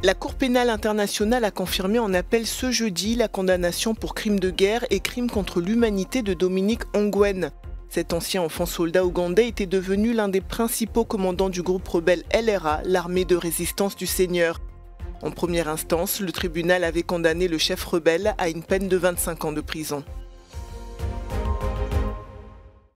La Cour pénale internationale a confirmé en appel ce jeudi la condamnation pour crimes de guerre et crimes contre l'humanité de Dominique Ongwen. Cet ancien enfant soldat ougandais était devenu l'un des principaux commandants du groupe rebelle LRA, l'armée de résistance du Seigneur. En première instance, le tribunal avait condamné le chef rebelle à une peine de 25 ans de prison.